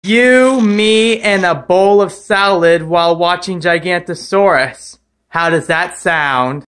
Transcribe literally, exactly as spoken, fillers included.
You, me, and a bowl of salad while watching Gigantosaurus. How does that sound?